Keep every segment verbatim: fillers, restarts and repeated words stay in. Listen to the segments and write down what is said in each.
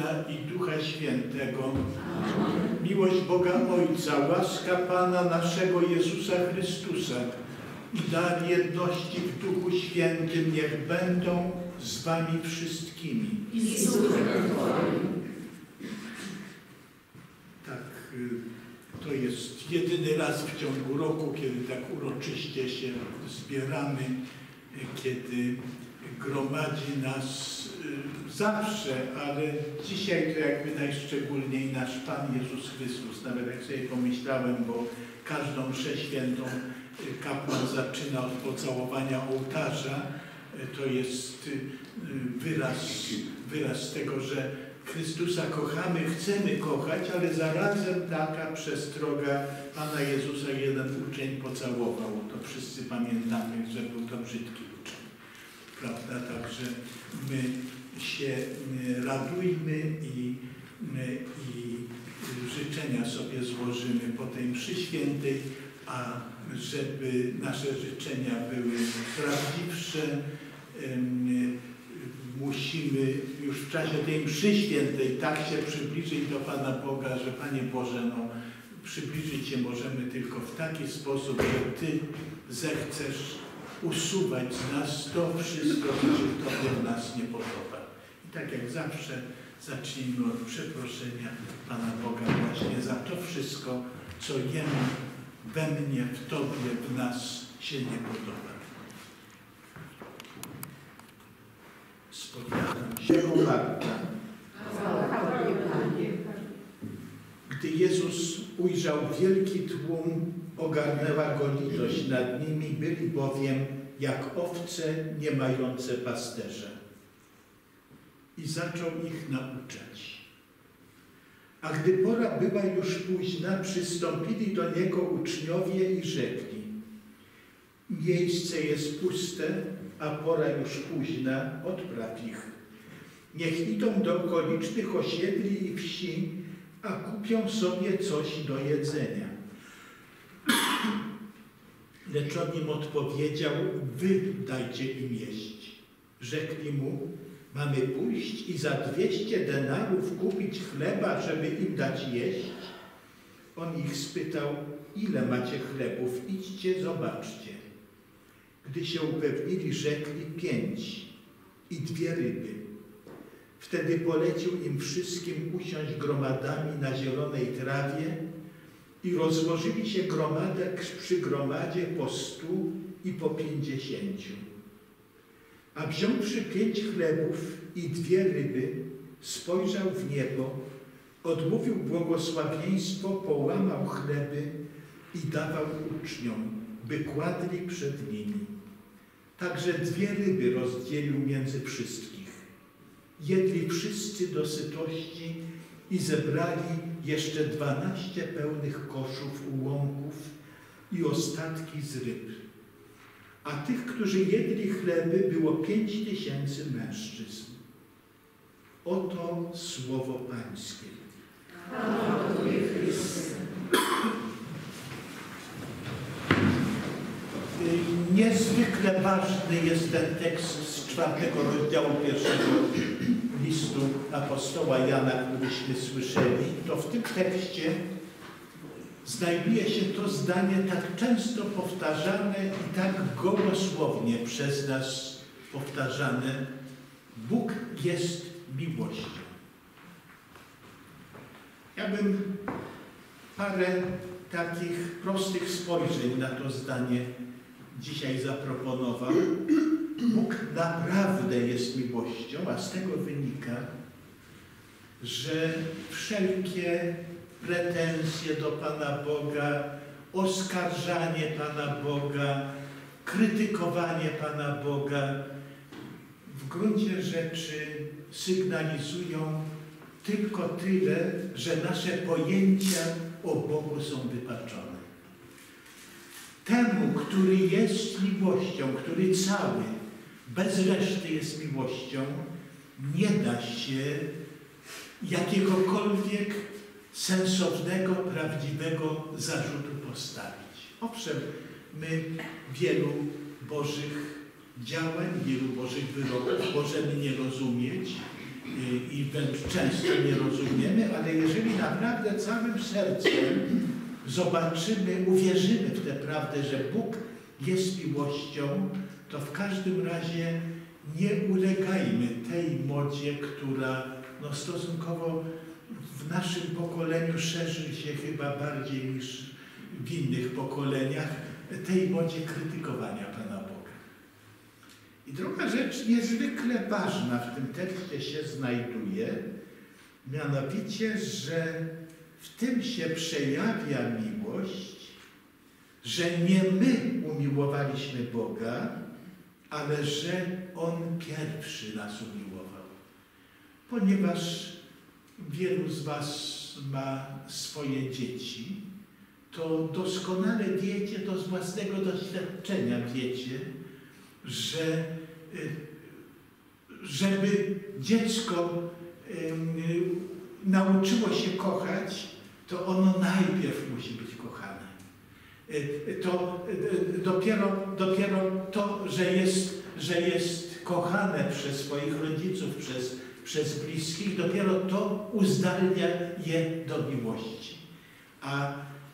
Syna i Ducha Świętego. Miłość Boga Ojca, łaska Pana naszego Jezusa Chrystusa i dar jedności w Duchu Świętym niech będą z wami wszystkimi. I z Duchem Twoim. Tak, to jest jedyny raz w ciągu roku, kiedy tak uroczyście się zbieramy, kiedy gromadzi nas zawsze, ale dzisiaj to jakby najszczególniej nasz Pan Jezus Chrystus. Nawet jak sobie pomyślałem, bo każdą mszę świętą kapłan zaczyna od pocałowania ołtarza, to jest wyraz, wyraz tego, że Chrystusa kochamy, chcemy kochać, ale zarazem taka przestroga Pana Jezusa jeden uczeń pocałował. To wszyscy pamiętamy, że był to brzydki uczeń. Prawda? Także my się radujmy i, i życzenia sobie złożymy po tej mszy świętej, a żeby nasze życzenia były prawdziwsze, musimy już w czasie tej mszy świętej tak się przybliżyć do Pana Boga, że Panie Boże, no, przybliżyć się możemy tylko w taki sposób, że Ty zechcesz usuwać z nas to wszystko, co się Tobie w nas nie podoba. I tak jak zawsze zacznijmy od przeproszenia Pana Boga właśnie za to wszystko, co Jemu we mnie, w Tobie, w nas się nie podoba. Spowiadam się, Marta. Gdy Jezus ujrzał wielki tłum, ogarnęła go litość nad nimi, byli bowiem jak owce nie mające pasterza. I zaczął ich nauczać. A gdy pora była już późna, przystąpili do Niego uczniowie i rzekli: miejsce jest puste, a pora już późna, odpraw ich. Niech idą do okolicznych osiedli i wsi, a kupią sobie coś do jedzenia. Lecz on im odpowiedział: wy dajcie im jeść. Rzekli mu: mamy pójść i za dwieście denarów kupić chleba, żeby im dać jeść? On ich spytał: ile macie chlebów? Idźcie, zobaczcie. Gdy się upewnili, rzekli: pięć i dwie ryby. Wtedy polecił im wszystkim usiąść gromadami na zielonej trawie i rozłożyli się gromadek przy gromadzie po stu i po pięćdziesięciu. A wziąwszy pięć chlebów i dwie ryby, spojrzał w niebo, odmówił błogosławieństwo, połamał chleby i dawał uczniom, by kładli przed nimi. Także dwie ryby rozdzielił między wszystkich. Jedli wszyscy do sytości i zebrali jeszcze dwanaście pełnych koszów ułomków i ostatki z ryb. A tych, którzy jedli chleby, było pięć tysięcy mężczyzn. Oto słowo Pańskie. Niezwykle ważny jest ten tekst z czwartego rozdziału pierwszego listu apostoła Jana, któryśmy słyszeli. To w tym tekście znajduje się to zdanie tak często powtarzane i tak gołosłownie przez nas powtarzane: Bóg jest miłością. Ja bym parę takich prostych spojrzeń na to zdanie dzisiaj zaproponował. Bóg naprawdę jest miłością, a z tego wynika, że wszelkie pretensje do Pana Boga, oskarżanie Pana Boga, krytykowanie Pana Boga w gruncie rzeczy sygnalizują tylko tyle, że nasze pojęcia o Bogu są wypaczone. Temu, który jest miłością, który cały, bez reszty jest miłością, nie da się jakiegokolwiek sensownego, prawdziwego zarzutu postawić. Owszem, my wielu Bożych działań, wielu Bożych wyroków możemy nie rozumieć i wręcz często nie rozumiemy, ale jeżeli naprawdę całym sercem zobaczymy, uwierzymy w tę prawdę, że Bóg jest miłością, to w każdym razie nie ulegajmy tej modzie, która no, stosunkowo w naszym pokoleniu szerzy się chyba bardziej niż w innych pokoleniach, tej modzie krytykowania Pana Boga. I druga rzecz niezwykle ważna w tym tekście się znajduje, mianowicie, że w tym się przejawia miłość, że nie my umiłowaliśmy Boga, ale że On pierwszy nas umiłował. Ponieważ wielu z Was ma swoje dzieci, to doskonale wiecie, to z własnego doświadczenia wiecie, że żeby dziecko nauczyło się kochać, to ono najpierw musi być kochane. To dopiero, dopiero to, że jest, że jest kochane przez swoich rodziców, przez, przez bliskich, dopiero to uzdalnia je do miłości. A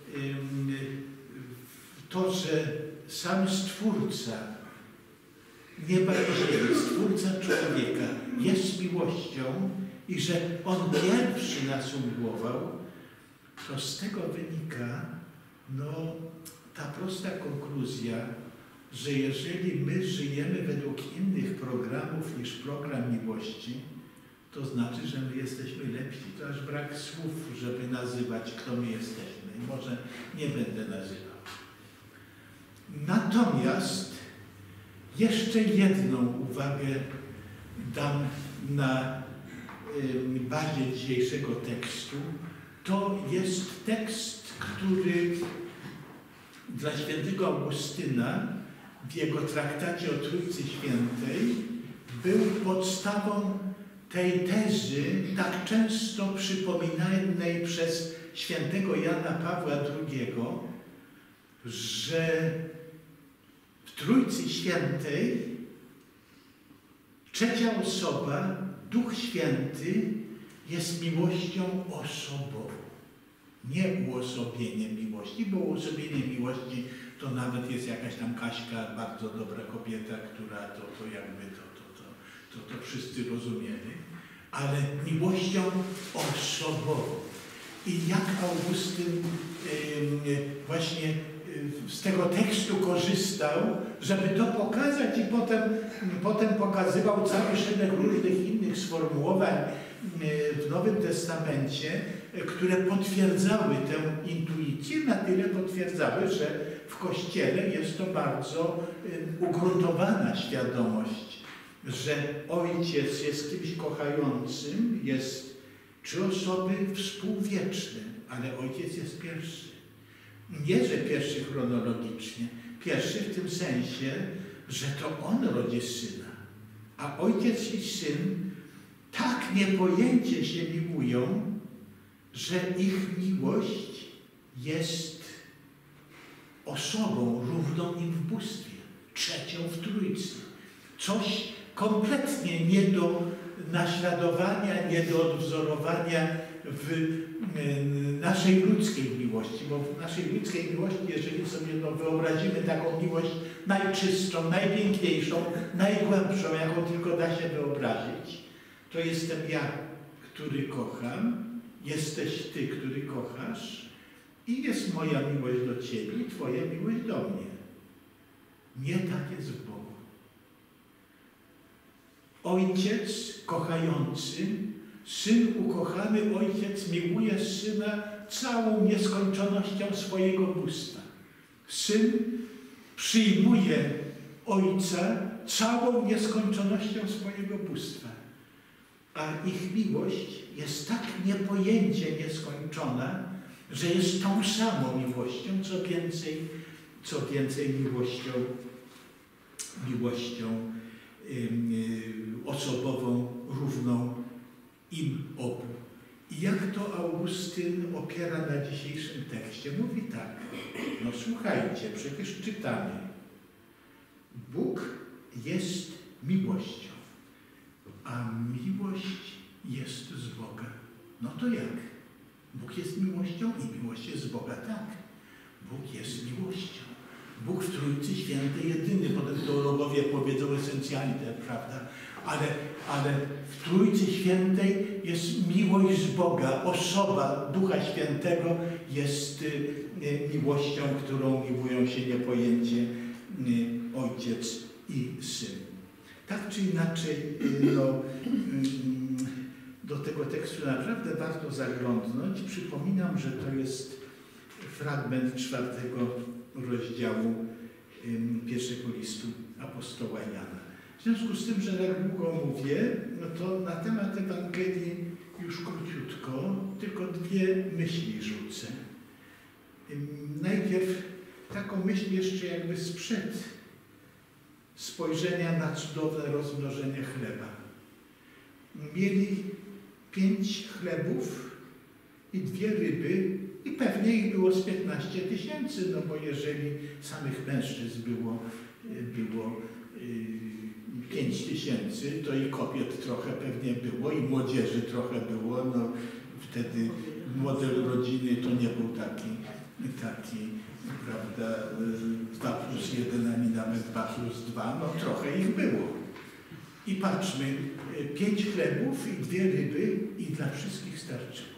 to, że sam Stwórca nieba i ziemi, Stwórca człowieka jest miłością i że On pierwszy nas umiłował, to z tego wynika no, ta prosta konkluzja, że jeżeli my żyjemy według innych programów niż program miłości, to znaczy, że my jesteśmy lepsi. To aż brak słów, żeby nazywać, kto my jesteśmy. I może nie będę nazywał. Natomiast jeszcze jedną uwagę dam na y, bazie dzisiejszego tekstu. To jest tekst, który dla świętego Augustyna w jego traktacie o Trójcy Świętej był podstawą tej tezy, tak często przypominanej przez świętego Jana Pawła drugiego, że w Trójcy Świętej trzecia osoba, Duch Święty, jest miłością osobową. Nie uosobienie miłości, bo uosobienie miłości to nawet jest jakaś tam Kaśka, bardzo dobra kobieta, która to, to jakby to, to, to, to, to wszyscy rozumiemy, ale miłością osobową. I jak Augustyn yy, właśnie yy, z tego tekstu korzystał, żeby to pokazać i potem, potem pokazywał cały szereg różnych innych sformułowań yy, w Nowym Testamencie, yy, które potwierdzały tę intuicję, na tyle potwierdzały, że w Kościele jest to bardzo yy, ugruntowana świadomość, że Ojciec jest kimś kochającym, jest trzy osoby współwieczne, ale Ojciec jest pierwszy. Nie, że pierwszy chronologicznie. Pierwszy w tym sensie, że to On rodzi Syna. A Ojciec i Syn tak niepojęcie się miłują, że ich miłość jest osobą równą im w bóstwie. Trzecią w Trójcy. Coś kompletnie nie do naśladowania, nie do odwzorowania w naszej ludzkiej miłości, bo w naszej ludzkiej miłości, jeżeli sobie no, wyobrazimy taką miłość najczystszą, najpiękniejszą, najgłębszą, jaką tylko da się wyobrazić, to jestem ja, który kocham, jesteś Ty, który kochasz i jest moja miłość do Ciebie i Twoja miłość do mnie. Nie tak jest w Bogu. Ojciec kochający, Syn ukochany, Ojciec miłuje Syna całą nieskończonością swojego bóstwa. Syn przyjmuje Ojca całą nieskończonością swojego bóstwa. A ich miłość jest tak niepojęcie nieskończona, że jest tą samą miłością, co więcej, co więcej miłością, miłością osobową, równą im obu. I jak to Augustyn opiera na dzisiejszym tekście? Mówi tak, no słuchajcie, przecież czytamy. Bóg jest miłością, a miłość jest z Boga. No to jak? Bóg jest miłością i miłość jest z Boga. Tak, Bóg jest miłością. Bóg w Trójcy Świętej jedyny, potem teologowie powiedzą esencjalnie, prawda? Ale, ale w Trójcy Świętej jest miłość z Boga. Osoba Ducha Świętego jest y, y, miłością, którą miłują się niepojęcie y, Ojciec i Syn. Tak czy inaczej, y, no, y, do tego tekstu naprawdę warto zaglądnąć. Przypominam, że to jest fragment czwartego rozdziału y, pierwszego listu apostoła Jana. W związku z tym, że tak długo mówię, no to na temat Ewangelii już króciutko, tylko dwie myśli rzucę. Najpierw taką myśl jeszcze jakby sprzed spojrzenia na cudowne rozmnożenie chleba. Mieli pięć chlebów i dwie ryby i pewnie ich było z piętnaście tysięcy, no bo jeżeli samych mężczyzn było, było pięć tysięcy, to i kobiet trochę pewnie było, i młodzieży trochę było. No, wtedy model rodziny to nie był taki, taki prawda, dwa plus jeden, ani nawet dwa plus dwa, no trochę ich było. I patrzmy, pięć chlebów i dwie ryby i dla wszystkich starczyło.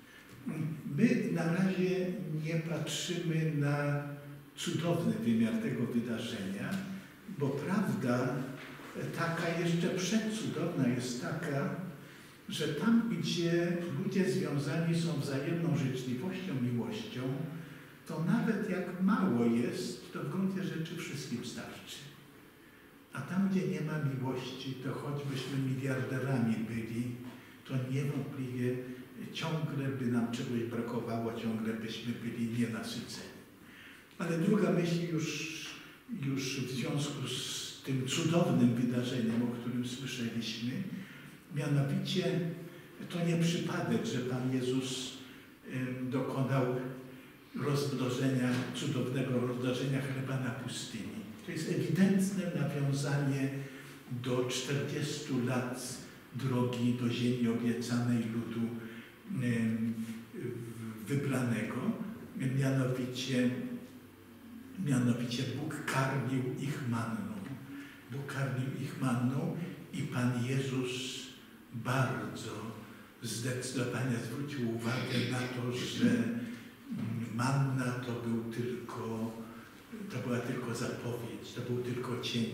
My na razie nie patrzymy na cudowny wymiar tego wydarzenia, bo prawda taka jeszcze przedcudowna jest taka, że tam, gdzie ludzie związani są wzajemną życzliwością, miłością, to nawet jak mało jest, to w gruncie rzeczy wszystkim starczy. A tam, gdzie nie ma miłości, to choćbyśmy miliarderami byli, to niewątpliwie ciągle by nam czegoś brakowało, ciągle byśmy byli nienasyceni. Ale druga myśl już, już w związku z tym cudownym wydarzeniem, o którym słyszeliśmy, mianowicie to nie przypadek, że Pan Jezus y, dokonał rozmnożenia, cudownego rozmnożenia chleba na pustyni. To jest ewidentne nawiązanie do czterdziestu lat drogi do ziemi obiecanej ludu y, wybranego. Mianowicie, mianowicie Bóg karmił ich manną. Bóg karmił ich manną i Pan Jezus bardzo zdecydowanie zwrócił uwagę na to, że manna to był tylko, to była tylko zapowiedź, to był tylko cień.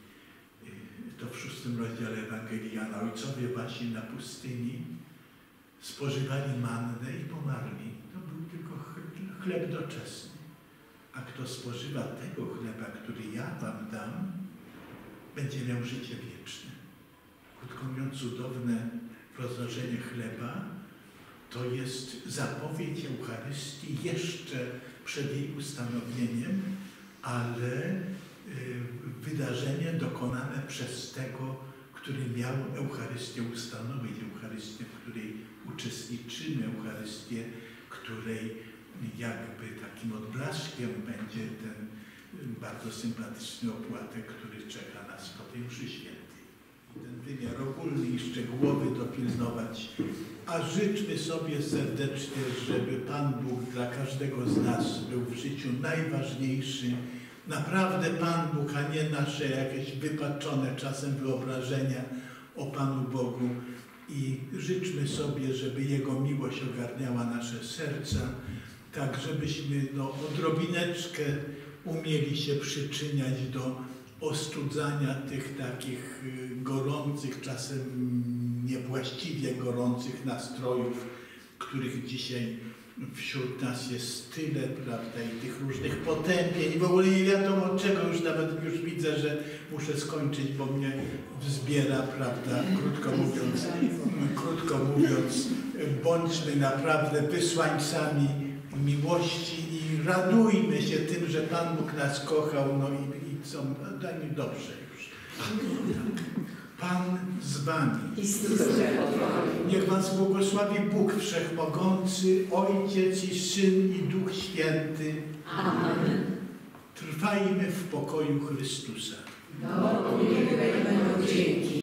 To w szóstym rozdziale Ewangelii Jana. Ojcowie wasi na pustyni spożywali mannę i pomarli. To był tylko chleb doczesny. A kto spożywa tego chleba, który ja wam dam, będzie miał życie wieczne. Krótko mówiąc, cudowne rozmnożenie chleba to jest zapowiedź Eucharystii jeszcze przed jej ustanowieniem, ale y, wydarzenie dokonane przez tego, który miał Eucharystię ustanowić, Eucharystię, w której uczestniczymy, Eucharystię, której jakby takim odblaskiem będzie ten bardzo sympatyczny opłatek, który czeka nas po tej mszy świętej. Ten wymiar ogólny i szczegółowy dopilnować. A życzmy sobie serdecznie, żeby Pan Bóg dla każdego z nas był w życiu najważniejszy. Naprawdę Pan Bóg, a nie nasze jakieś wypaczone czasem wyobrażenia o Panu Bogu. I życzmy sobie, żeby Jego miłość ogarniała nasze serca, tak żebyśmy no, odrobineczkę umieli się przyczyniać do ostudzania tych takich gorących, czasem niewłaściwie gorących nastrojów, których dzisiaj wśród nas jest tyle, prawda, i tych różnych potępień, i w ogóle nie wiadomo czego, już nawet już widzę, że muszę skończyć, bo mnie wzbiera, prawda, krótko mówiąc, krótko mówiąc, bądźmy naprawdę wysłańcami miłości i radujmy się tym, że Pan Bóg nas kochał, no i, i co, daj mi dobrze już. Pan z wami. Niech was błogosławi Bóg Wszechmogący, Ojciec i Syn i Duch Święty. Amen. Trwajmy w pokoju Chrystusa. Bogu niech będą dzięki.